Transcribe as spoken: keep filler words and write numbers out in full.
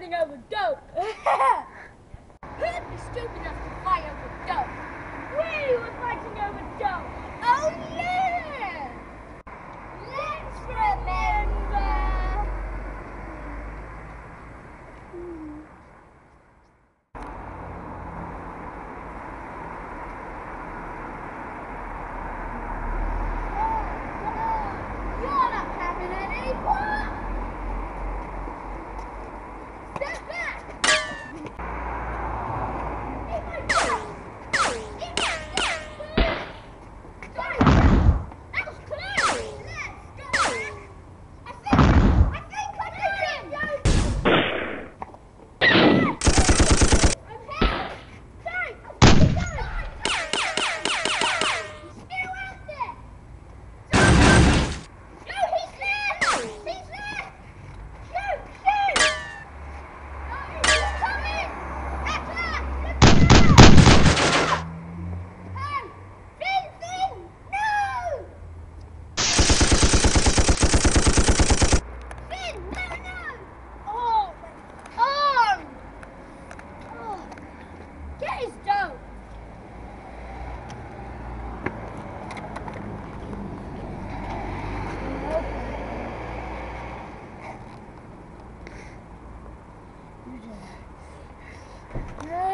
fighting over dope. Who'd be stupid enough to fight over dope? We were fighting over dope. Oh yeah! Let's remember. You're not having any fun. Step back. In my face. In my face. Sorry, that was close. Let's go. I think, I think I did it. I'm here. Sorry. Keep going. Still out there. No, he's there. He's there. Shoot, shoot. No, he's coming. Atla, look out. Um, Finn, Finn, no. Finn, no, no. Oh, my arm. Oh, get his dope. Yeah.